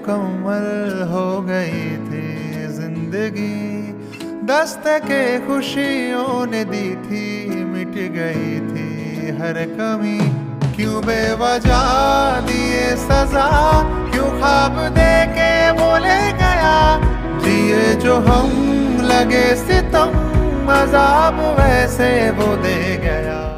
मुकम्मल हो गई थी जिंदगी, दस्तके खुशियों ने दी थी, मिट गई थी हर कमी। क्यों बेवजह दिए सजा, क्यों ख्वाब दे के बोले गया, जिए जो हम लगे सितम, अज़ाब वैसे वो दे गया।